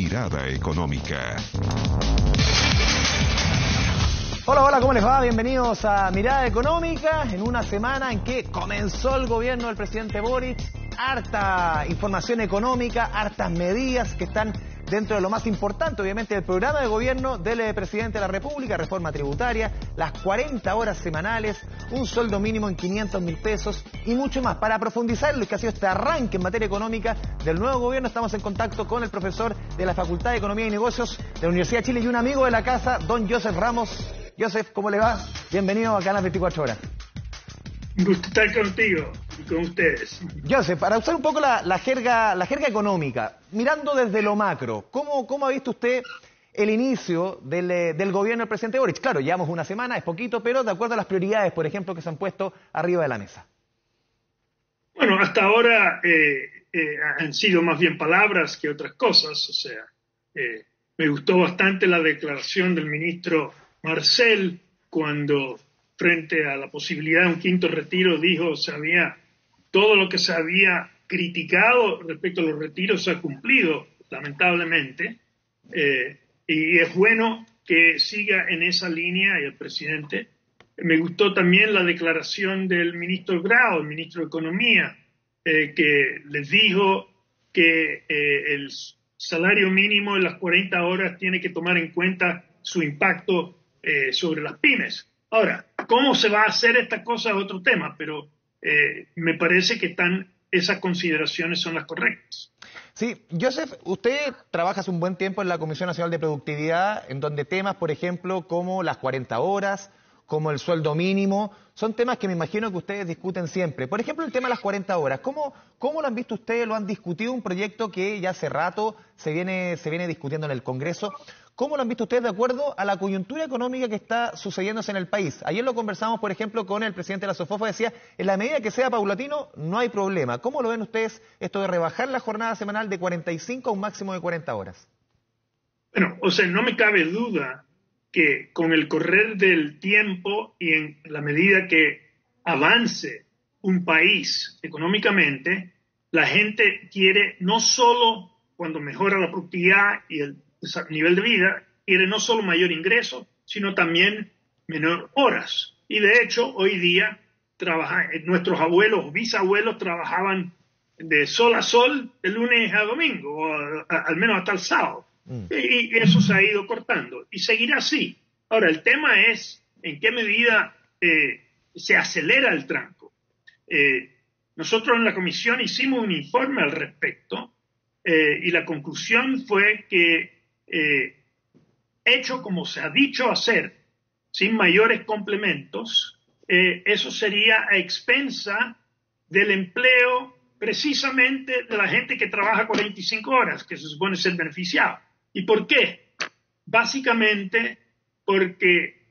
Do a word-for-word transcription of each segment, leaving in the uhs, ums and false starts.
Mirada Económica. Hola, hola, ¿cómo les va? Bienvenidos a Mirada Económica, en una semana en que comenzó el gobierno del presidente Boric. Harta información económica, hartas medidas que están dentro de lo más importante, obviamente, del programa de gobierno del presidente de la República, reforma tributaria, las cuarenta horas semanales, un sueldo mínimo en quinientos mil pesos y mucho más. Para profundizar en lo que ha sido este arranque en materia económica del nuevo gobierno, estamos en contacto con el profesor de la Facultad de Economía y Negocios de la Universidad de Chile y un amigo de la casa, don Joseph Ramos. Joseph, ¿cómo le va? Bienvenido acá a las veinticuatro horas. Un gusto estar contigo y con ustedes. Joseph, para usar un poco la, la, jerga, la jerga económica, mirando desde lo macro, ¿cómo, cómo ha visto usted el inicio del, del gobierno del presidente Boric? Claro, llevamos una semana, es poquito, pero de acuerdo a las prioridades, por ejemplo, que se han puesto arriba de la mesa. Bueno, hasta ahora eh, eh, han sido más bien palabras que otras cosas. O sea, eh, me gustó bastante la declaración del ministro Marcel cuando, frente a la posibilidad de un quinto retiro, dijo se había todo lo que se había criticado respecto a los retiros se ha cumplido, lamentablemente, eh, y es bueno que siga en esa línea el presidente. Me gustó también la declaración del ministro Grau, el ministro de Economía, eh, que les dijo que eh, el salario mínimo en las cuarenta horas tiene que tomar en cuenta su impacto eh, sobre las pymes. Ahora, ¿cómo se va a hacer esta cosa es otro tema, pero eh, me parece que están, esas consideraciones son las correctas. Sí, Joseph, usted trabaja hace un buen tiempo en la Comisión Nacional de Productividad, en donde temas, por ejemplo, como las cuarenta horas, como el sueldo mínimo, son temas que me imagino que ustedes discuten siempre. Por ejemplo, el tema de las cuarenta horas, ¿cómo, cómo lo han visto ustedes? ¿Lo han discutido? Un proyecto que ya hace rato se viene, se viene discutiendo en el Congreso. ¿Cómo lo han visto ustedes de acuerdo a la coyuntura económica que está sucediéndose en el país? Ayer lo conversamos, por ejemplo, con el presidente de la SOFOFA, decía, en la medida que sea paulatino, no hay problema. ¿Cómo lo ven ustedes esto de rebajar la jornada semanal de cuarenta y cinco a un máximo de cuarenta horas? Bueno, o sea, no me cabe duda que con el correr del tiempo y en la medida que avance un país económicamente, la gente quiere no solo, cuando mejora la productividad y el nivel de vida, quiere no solo mayor ingreso, sino también menor horas. Y de hecho, hoy día, trabaja, nuestros abuelos o bisabuelos trabajaban de sol a sol, de lunes a domingo, o a, a, al menos hasta el sábado. Mm. Y, y eso se ha ido cortando. Y seguirá así. Ahora, el tema es en qué medida eh, se acelera el tranco. Eh, nosotros en la comisión hicimos un informe al respecto eh, y la conclusión fue que Eh, hecho como se ha dicho hacer, sin mayores complementos, eh, eso sería a expensa del empleo precisamente de la gente que trabaja cuarenta y cinco horas, que se supone ser beneficiado. ¿Y por qué? Básicamente porque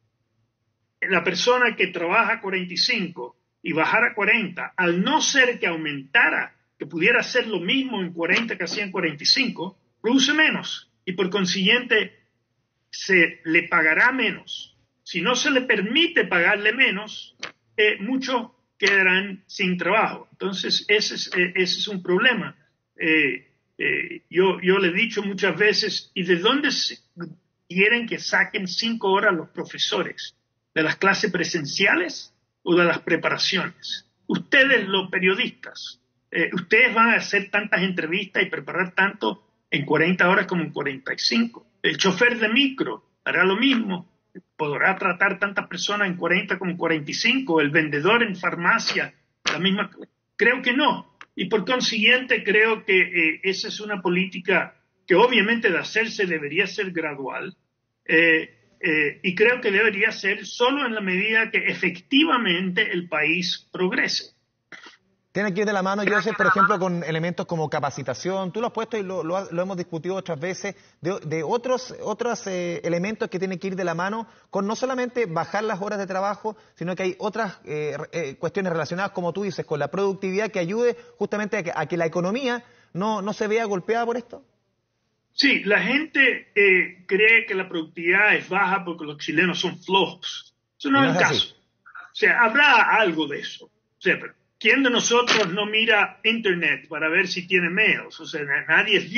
la persona que trabaja cuarenta y cinco y bajara a cuarenta, al no ser que aumentara, que pudiera hacer lo mismo en cuarenta que hacía en cuarenta y cinco, produce menos. Y por consiguiente se le pagará menos. Si no se le permite pagarle menos, eh, muchos quedarán sin trabajo. Entonces ese es, eh, ese es un problema. Eh, eh, yo, yo le he dicho muchas veces, ¿y de dónde quieren que saquen cinco horas los profesores? ¿De las clases presenciales o de las preparaciones? Ustedes, los periodistas, eh, ustedes van a hacer tantas entrevistas y preparar tanto en cuarenta horas como en cuarenta y cinco. El chofer de micro hará lo mismo, podrá tratar tantas personas en cuarenta como en cuarenta y cinco, el vendedor en farmacia, la misma. Creo que no. Y por consiguiente creo que eh, esa es una política que obviamente de hacerse debería ser gradual eh, eh, y creo que debería ser solo en la medida que efectivamente el país progrese. Tiene que ir de la mano, Joseph, por ejemplo, con elementos como capacitación. Tú lo has puesto y lo, lo, lo hemos discutido otras veces, de, de otros, otros eh, elementos que tienen que ir de la mano con no solamente bajar las horas de trabajo, sino que hay otras eh, eh, cuestiones relacionadas, como tú dices, con la productividad que ayude justamente a que, a que la economía no, no se vea golpeada por esto. Sí, la gente eh, cree que la productividad es baja porque los chilenos son flojos. Eso no, no es el caso. O sea, habrá algo de eso. O sea, pero ¿quién de nosotros no mira Internet para ver si tiene mails? O sea, nadie es Dios.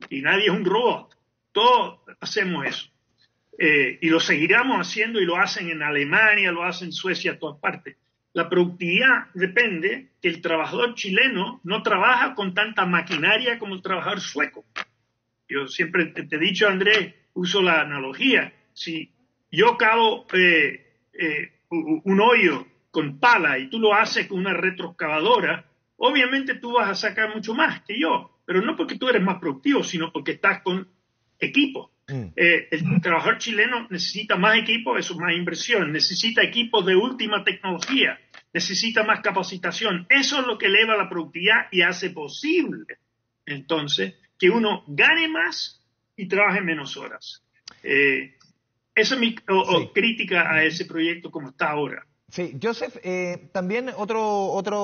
y nadie es un robot. Todos hacemos eso. Eh, y lo seguiremos haciendo y lo hacen en Alemania, lo hacen en Suecia, en todas partes. La productividad depende que el trabajador chileno no trabaja con tanta maquinaria como el trabajador sueco. Yo siempre te, te he dicho, Andrés, uso la analogía. Si yo cavo eh, eh, un hoyo con pala y tú lo haces con una retroexcavadora, obviamente tú vas a sacar mucho más que yo, pero no porque tú eres más productivo, sino porque estás con equipo. Mm. Eh, el trabajador chileno necesita más equipo, eso es más inversión, necesita equipos de última tecnología, necesita más capacitación. Eso es lo que eleva la productividad y hace posible, entonces, que uno gane más y trabaje menos horas. Eh, esa es mi o, sí. o, crítica a ese proyecto como está ahora. Sí, Joseph, eh, también otro otro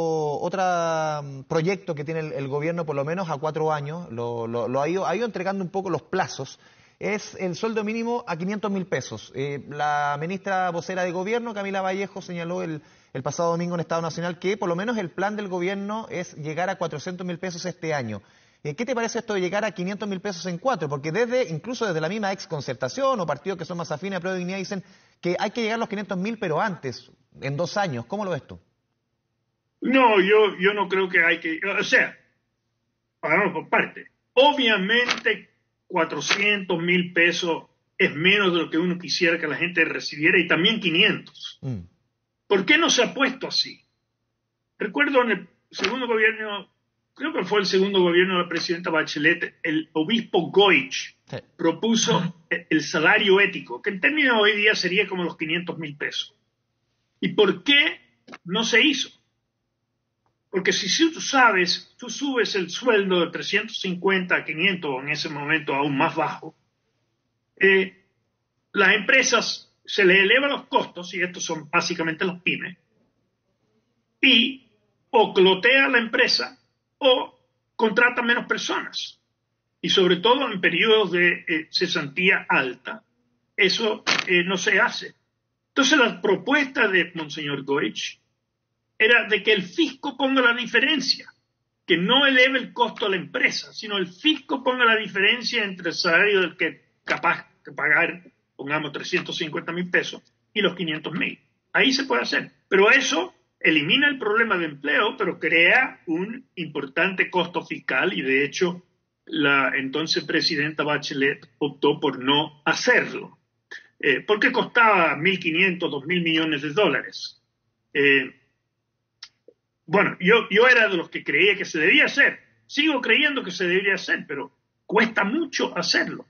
otra proyecto que tiene el, el gobierno, por lo menos a cuatro años, lo, lo, lo ha, ido, ha ido entregando un poco los plazos, es el sueldo mínimo a quinientos mil pesos. Eh, la ministra vocera de gobierno, Camila Vallejo, señaló el, el pasado domingo en Estado Nacional que por lo menos el plan del gobierno es llegar a cuatrocientos mil pesos este año. ¿Qué te parece esto de llegar a quinientos mil pesos en cuatro? Porque desde, incluso desde la misma exconcertación o partidos que son más afines a Prueba de Dignidad dicen que hay que llegar a los quinientos mil, pero antes, en dos años. ¿Cómo lo ves tú? No, yo, yo no creo que hay que... O sea, vamos por parte. Obviamente, cuatrocientos mil pesos es menos de lo que uno quisiera que la gente recibiera y también quinientos. Mm. ¿Por qué no se ha puesto así? Recuerdo en el segundo gobierno... Creo que fue el segundo gobierno de la presidenta Bachelet, el obispo Goich sí. propuso el salario ético, que en términos de hoy día sería como los quinientos mil pesos. ¿Y por qué no se hizo? Porque si tú sabes, tú subes el sueldo de trescientos cincuenta a quinientos, o en ese momento aún más bajo, eh, las empresas se les elevan los costos, y estos son básicamente los pymes, y o clotea la empresa, o contrata menos personas. Y sobre todo en periodos de eh, cesantía alta, eso eh, no se hace. Entonces la propuesta de Monseñor Goich era de que el fisco ponga la diferencia, que no eleve el costo a la empresa, sino el fisco ponga la diferencia entre el salario del que es capaz de pagar, pongamos, trescientos cincuenta mil pesos y los quinientos mil. Ahí se puede hacer. Pero eso elimina el problema de empleo, pero crea un importante costo fiscal y de hecho la entonces presidenta Bachelet optó por no hacerlo, eh, porque costaba mil quinientos, dos mil millones de dólares. Eh, bueno, yo, yo era de los que creía que se debía hacer, sigo creyendo que se debería hacer, pero cuesta mucho hacerlo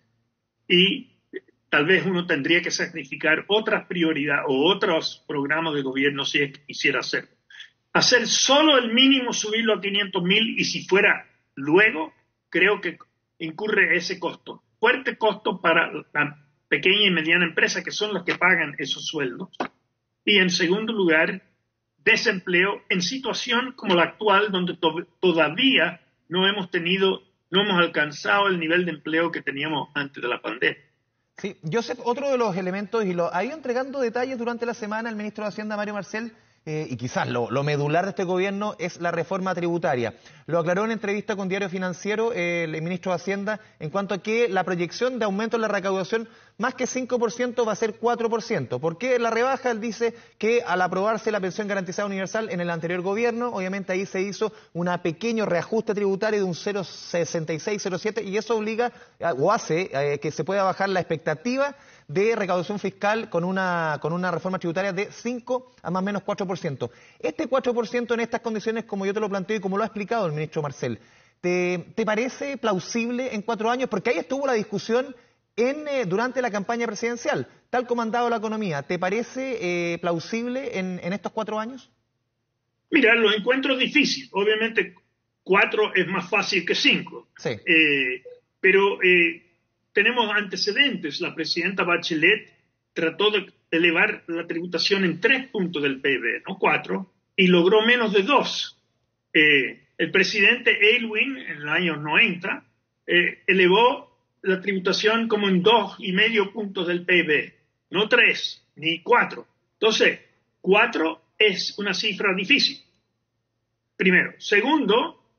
y tal vez uno tendría que sacrificar otras prioridades o otros programas de gobierno si es que quisiera hacerlo. Hacer solo el mínimo, subirlo a quinientos mil y si fuera luego, creo que incurre ese costo. Fuerte costo para la pequeña y mediana empresa que son las que pagan esos sueldos. Y en segundo lugar, desempleo en situación como la actual donde to- todavía no hemos tenido, no hemos alcanzado el nivel de empleo que teníamos antes de la pandemia. Sí, Joseph, otro de los elementos, y lo ha ido entregando detalles durante la semana el ministro de Hacienda, Mario Marcel, eh, y quizás lo, lo medular de este gobierno es la reforma tributaria. Lo aclaró en entrevista con Diario Financiero eh, el ministro de Hacienda en cuanto a que la proyección de aumento en la recaudación más que cinco por ciento va a ser cuatro por ciento. ¿Por qué la rebaja? Él dice que al aprobarse la pensión garantizada universal en el anterior gobierno, obviamente ahí se hizo un pequeño reajuste tributario de un cero coma sesenta y seis, cero coma siete y eso obliga o hace eh, que se pueda bajar la expectativa de recaudación fiscal con una, con una reforma tributaria de cinco a más o menos cuatro por ciento. Este cuatro por ciento en estas condiciones, como yo te lo planteo y como lo ha explicado el ministro Marcel, ¿te, te parece plausible en cuatro años? Porque ahí estuvo la discusión en, eh, durante la campaña presidencial, tal como ha andado la economía. ¿Te parece eh, plausible en, en estos cuatro años? Mira, lo encuentro difícil. Obviamente, cuatro es más fácil que cinco. Sí. Eh, pero eh, tenemos antecedentes. La presidenta Bachelet trató de elevar la tributación en tres puntos del P I B, no cuatro, y logró menos de dos. Eh, el presidente Aylwin, en el año noventa, eh, elevó la tributación como en dos y medio puntos del P I B, no tres ni cuatro. Entonces, cuatro es una cifra difícil. Primero. Segundo,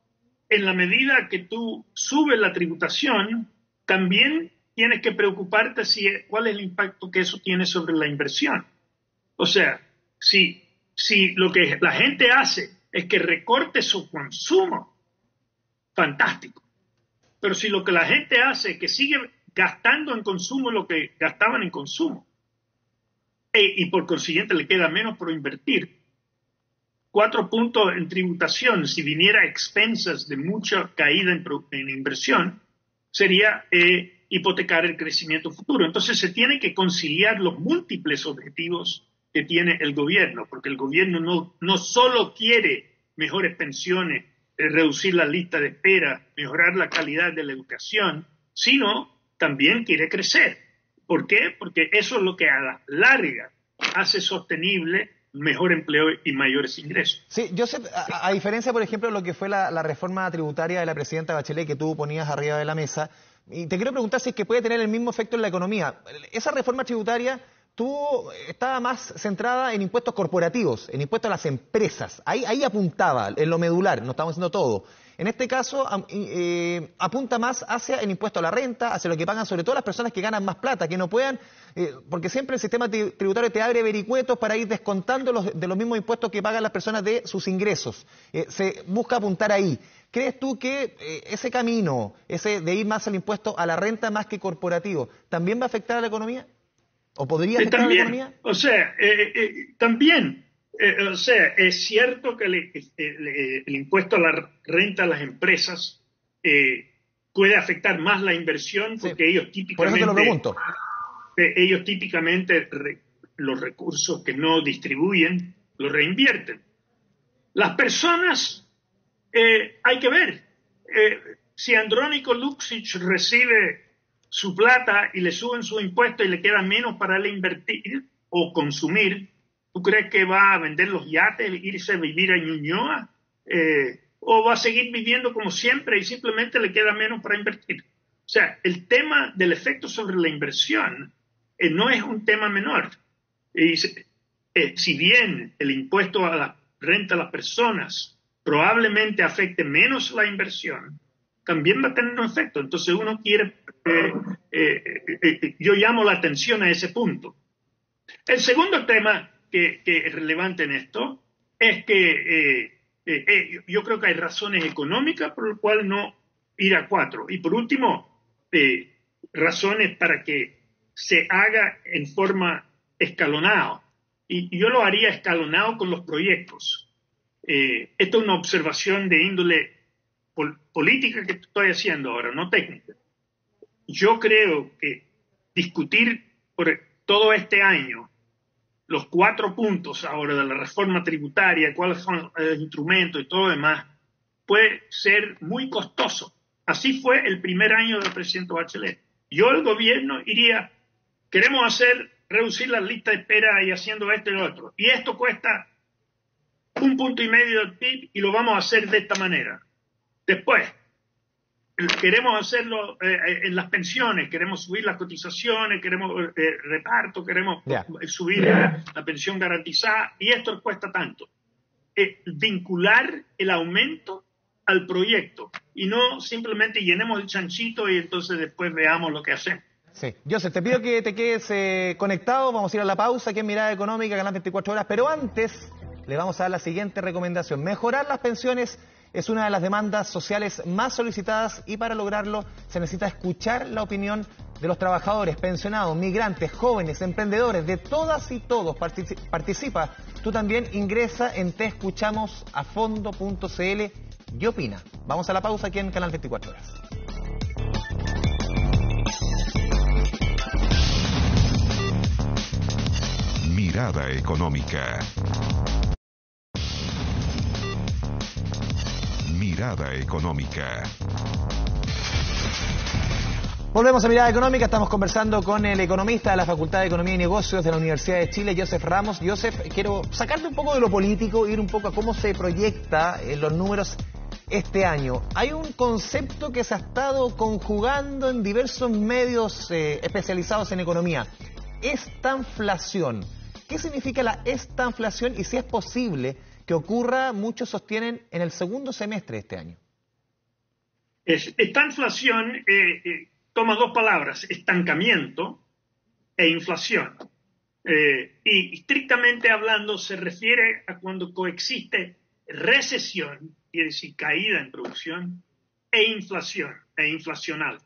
en la medida que tú subes la tributación, también tienes que preocuparte si, cuál es el impacto que eso tiene sobre la inversión. O sea, si, si lo que la gente hace es que recorte su consumo, fantástico. Pero si lo que la gente hace es que sigue gastando en consumo lo que gastaban en consumo, e, y por consiguiente le queda menos por invertir, cuatro puntos en tributación, si viniera a expensas de mucha caída en, en inversión, sería eh, hipotecar el crecimiento futuro. Entonces se tiene que conciliar los múltiples objetivos que tiene el gobierno, porque el gobierno no, no solo quiere mejores pensiones, eh, reducir la lista de espera, mejorar la calidad de la educación, sino también quiere crecer. ¿Por qué? Porque eso es lo que a la larga hace sostenible mejor empleo y mayores ingresos. Sí, Joseph, a, a diferencia, por ejemplo, de lo que fue la, la reforma tributaria de la presidenta Bachelet que tú ponías arriba de la mesa, y te quiero preguntar si es que puede tener el mismo efecto en la economía. Esa reforma tributaria tú estaba más centrada en impuestos corporativos, en impuestos a las empresas. Ahí, ahí apuntaba, en lo medular, no estamos haciendo todo. En este caso, eh, apunta más hacia el impuesto a la renta, hacia lo que pagan sobre todo las personas que ganan más plata, que no puedan, eh, porque siempre el sistema tributario te abre vericuetos para ir descontando los, de los mismos impuestos que pagan las personas de sus ingresos. Eh, se busca apuntar ahí. ¿Crees tú que eh, ese camino, ese de ir más al impuesto a la renta más que corporativo, también va a afectar a la economía? ¿O podría afectar eh, también, a la economía? O sea, eh, eh, también, eh, o sea, es cierto que el, el, el impuesto a la renta a las empresas eh, puede afectar más la inversión porque sí, ellos típicamente... Por eso te lo pregunto. Eh, ellos típicamente re, los recursos que no distribuyen los reinvierten. Las personas, eh, hay que ver, eh, si Andrónico Luksic recibe su plata y le suben su impuesto y le queda menos para él invertir o consumir, ¿tú crees que va a vender los yates, irse a vivir a Ñuñoa? Eh, ¿O va a seguir viviendo como siempre y simplemente le queda menos para invertir? O sea, el tema del efecto sobre la inversión eh, no es un tema menor. Y, eh, si bien el impuesto a la renta a las personas probablemente afecte menos la inversión, también va a tener un efecto. Entonces uno quiere, eh, eh, eh, eh, yo llamo la atención a ese punto. El segundo tema que, que es relevante en esto es que eh, eh, eh, yo creo que hay razones económicas por las cuales no ir a cuatro. Y por último, eh, razones para que se haga en forma escalonada. Y, y yo lo haría escalonado con los proyectos. Eh, esto es una observación de índole política que estoy haciendo ahora, no técnica. Yo creo que discutir por todo este año los cuatro puntos ahora de la reforma tributaria, cuáles son los instrumentos y todo lo demás, puede ser muy costoso. Así fue el primer año del presidente Bachelet. Yo, el gobierno, iría, queremos hacer, reducir la lista de espera y haciendo esto y lo otro. Y esto cuesta un punto y medio del P I B y lo vamos a hacer de esta manera. Después, queremos hacerlo eh, en las pensiones, queremos subir las cotizaciones, queremos eh, reparto, queremos yeah. subir yeah. la pensión garantizada, y esto cuesta tanto. Eh, vincular el aumento al proyecto y no simplemente llenemos el chanchito y entonces después veamos lo que hacemos. Sí. Joseph, te pido que te quedes eh, conectado, vamos a ir a la pausa aquí en Mirada Económica, Canal veinticuatro horas, pero antes le vamos a dar la siguiente recomendación. Mejorar las pensiones es una de las demandas sociales más solicitadas y para lograrlo se necesita escuchar la opinión de los trabajadores, pensionados, migrantes, jóvenes, emprendedores, de todas y todos. Partici- participa, tú también ingresa en te escuchamos a fondo punto c l y opina. Vamos a la pausa aquí en Canal veinticuatro horas. Mirada Económica. Mirada Económica. Volvemos a Mirada Económica, estamos conversando con el economista de la Facultad de Economía y Negocios de la Universidad de Chile, Joseph Ramos. Joseph, quiero sacarte un poco de lo político, ir un poco a cómo se proyecta en los números este año. Hay un concepto que se ha estado conjugando en diversos medios eh, especializados en economía: estanflación. ¿Qué significa la estanflación y si es posible que ocurra, muchos sostienen, en el segundo semestre de este año? Es, esta inflación eh, eh, toma dos palabras, estancamiento e inflación. Eh, y estrictamente hablando se refiere a cuando coexiste recesión, quiere decir caída en producción, e inflación, e inflacional.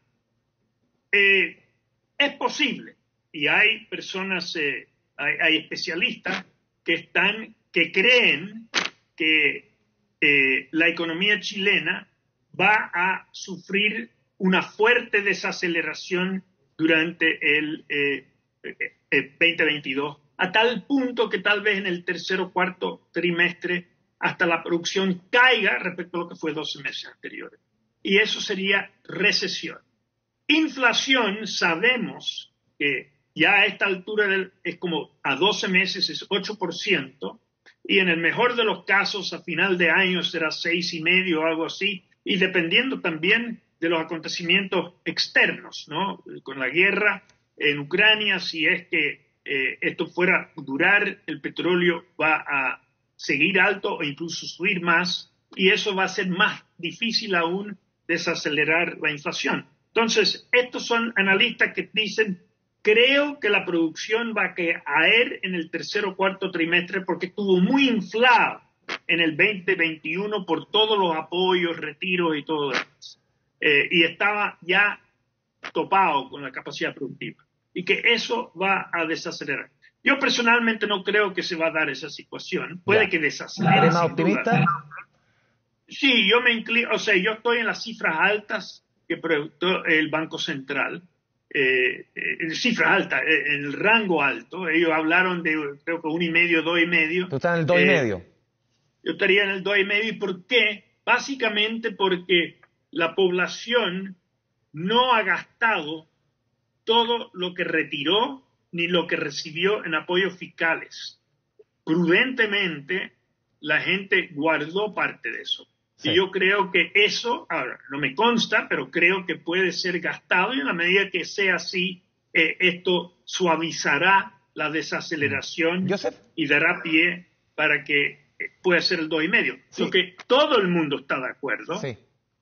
Eh, es posible, y hay personas, eh, hay, hay especialistas que están, que creen que eh, la economía chilena va a sufrir una fuerte desaceleración durante el eh, eh, veinte veintidós, a tal punto que tal vez en el tercer o cuarto trimestre hasta la producción caiga respecto a lo que fue doce meses anteriores. Y eso sería recesión. Inflación, sabemos que ya a esta altura del, es como a doce meses es ocho por ciento, y en el mejor de los casos a final de año será seis y medio o algo así, y dependiendo también de los acontecimientos externos, ¿no? Con la guerra en Ucrania, si es que eh, esto fuera a durar, el petróleo va a seguir alto o incluso subir más, y eso va a ser más difícil aún desacelerar la inflación. Entonces, estos son analistas que dicen, creo que la producción va a caer en el tercer o cuarto trimestre porque estuvo muy inflado en el veinte veintiuno por todos los apoyos, retiros y todo eso. Eh, y estaba ya topado con la capacidad productiva. Y que eso va a desacelerar. Yo personalmente no creo que se va a dar esa situación. Puede ya. que desacelere. ¿Eres más optimista? Sí, yo me inclino, o sea, yo estoy en las cifras altas que proyectó el Banco Central. Eh, eh, cifras altas, eh, en el rango alto. Ellos hablaron de, creo que uno y medio, dos y medio. ¿Tú estás en el dos y medio? Eh, yo estaría en el dos y medio. ¿Y por qué? Básicamente porque la población no ha gastado todo lo que retiró ni lo que recibió en apoyos fiscales. Prudentemente, la gente guardó parte de eso. Sí. Y yo creo que eso, ahora, no me consta, pero creo que puede ser gastado, y en la medida que sea así, eh, esto suavizará la desaceleración Joseph. y dará pie para que eh, pueda ser el dos y medio. Sí. Lo que todo el mundo está de acuerdo sí.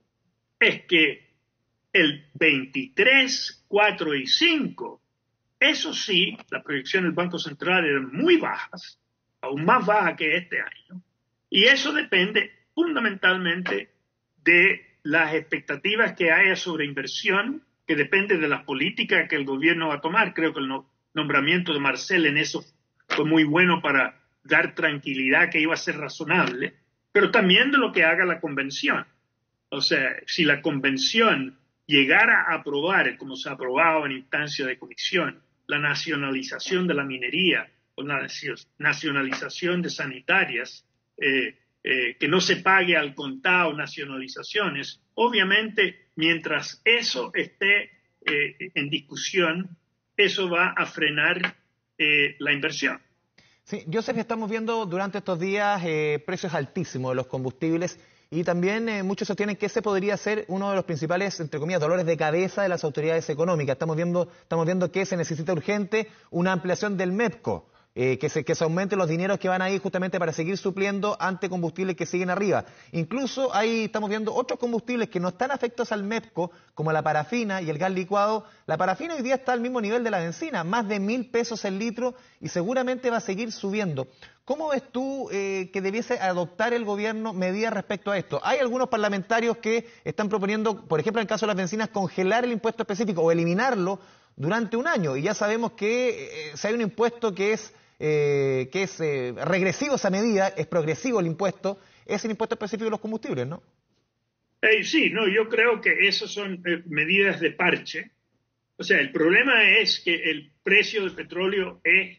es que el veintitrés, cuatro y cinco, eso sí, la proyección del Banco Central eran muy bajas, aún más bajas que este año, y eso depende fundamentalmente de las expectativas que haya sobre inversión, que depende de las políticas que el gobierno va a tomar. Creo que el no, nombramiento de Marcel en eso fue muy bueno para dar tranquilidad que iba a ser razonable, pero también de lo que haga la convención. O sea, si la convención llegara a aprobar, como se ha aprobado en instancia de comisión, la nacionalización de la minería o la nacionalización de sanitarias, eh, eh, que no se pague al contado nacionalizaciones, obviamente mientras eso esté eh, en discusión, eso va a frenar eh, la inversión. Sí, Joseph, estamos viendo durante estos días eh, precios altísimos de los combustibles. Y también eh, muchos sostienen que ese podría ser uno de los principales, entre comillas, dolores de cabeza de las autoridades económicas. Estamos viendo, estamos viendo que se necesita urgente una ampliación del MEPCO, eh, que, se, que se aumenten los dineros que van ahí justamente para seguir supliendo ante combustibles que siguen arriba. Incluso ahí estamos viendo otros combustibles que no están afectos al MEPCO, como la parafina y el gas licuado. La parafina hoy día está al mismo nivel de la benzina, más de mil pesos el litro, y seguramente va a seguir subiendo. ¿Cómo ves tú eh, que debiese adoptar el gobierno medidas respecto a esto? Hay algunos parlamentarios que están proponiendo, por ejemplo, en el caso de las bencinas, congelar el impuesto específico o eliminarlo durante un año. Y ya sabemos que eh, si hay un impuesto que es, eh, que es eh, regresivo esa medida, es progresivo el impuesto, es el impuesto específico de los combustibles, ¿no? Eh, sí, no, yo creo que esas son eh, medidas de parche. O sea, el problema es que el precio del petróleo es...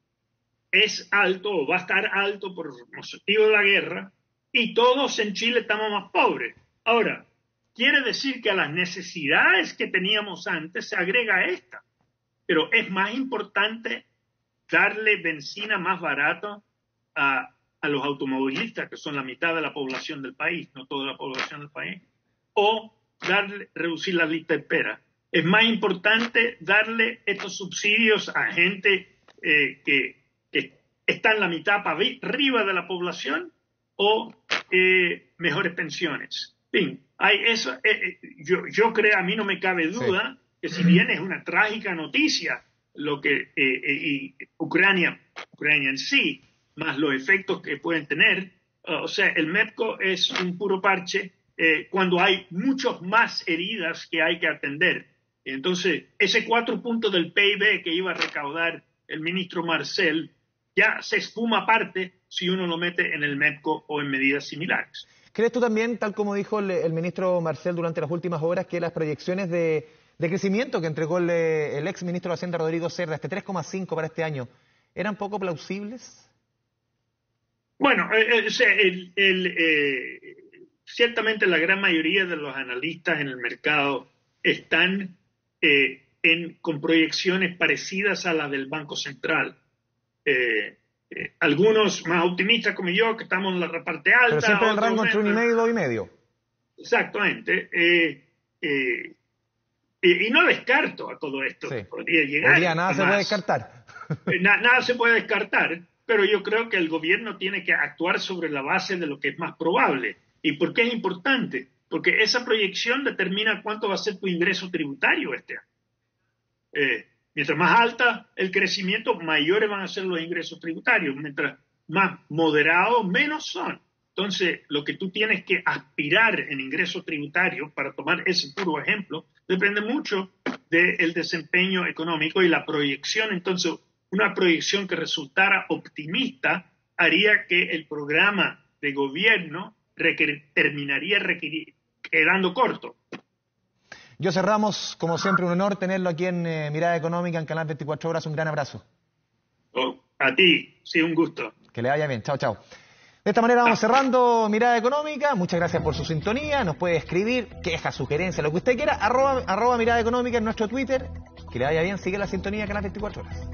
es alto o va a estar alto por motivo de la guerra, y todos en Chile estamos más pobres. Ahora, quiere decir que a las necesidades que teníamos antes se agrega esta, pero es más importante darle benzina más barata a, a los automovilistas, que son la mitad de la población del país, no toda la población del país, o darle, reducir la lista de espera. Es más importante darle estos subsidios a gente eh, que que está en la mitad para arriba de la población, o eh, mejores pensiones. En fin, hay eso, eh, eh, yo, yo creo, a mí no me cabe duda sí. que si bien es una trágica noticia lo que eh, eh, y Ucrania, Ucrania en sí, más los efectos que pueden tener, uh, o sea, el MEPCO es un puro parche eh, cuando hay muchos más heridas que hay que atender. Entonces, ese cuatro puntos del P I B que iba a recaudar el ministro Marcel ya se esfuma aparte si uno lo mete en el MEPCO o en medidas similares. ¿Crees tú también, tal como dijo el, el ministro Marcel durante las últimas horas, que las proyecciones de, de crecimiento que entregó el, el ex ministro de Hacienda Rodrigo Cerda, este tres coma cinco para este año, eran poco plausibles? Bueno, eh, el, el, eh, ciertamente la gran mayoría de los analistas en el mercado están eh, en, con proyecciones parecidas a las del Banco Central. Eh, eh, algunos más optimistas como yo, que estamos en la parte alta. Pero siempre en el rango entre un y medio y dos y medio. Exactamente. Eh, eh, y, y no descarto a todo esto. Sí. Podría llegar. Hoy día nada se puede descartar. Na, nada se puede descartar, pero yo creo que el gobierno tiene que actuar sobre la base de lo que es más probable. ¿Y por qué es importante? Porque esa proyección determina cuánto va a ser tu ingreso tributario este año. Eh, Mientras más alta el crecimiento, mayores van a ser los ingresos tributarios. Mientras más moderados, menos son. Entonces, lo que tú tienes que aspirar en ingresos tributarios, para tomar ese puro ejemplo, depende mucho del desempeño económico y la proyección. Entonces, una proyección que resultara optimista haría que el programa de gobierno requer- terminaría requerir, quedando corto. José Ramos, como siempre, un honor tenerlo aquí en eh, Mirada Económica, en Canal veinticuatro Horas. Un gran abrazo. Oh, a ti, sí, un gusto. Que le vaya bien. Chao, chao. De esta manera vamos cerrando Mirada Económica. Muchas gracias por su sintonía. Nos puede escribir quejas, sugerencias, lo que usted quiera. Arroba, arroba Mirada Económica en nuestro Twitter. Que le vaya bien. Sigue la sintonía de Canal veinticuatro Horas.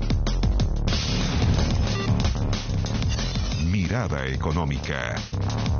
Mirada Económica.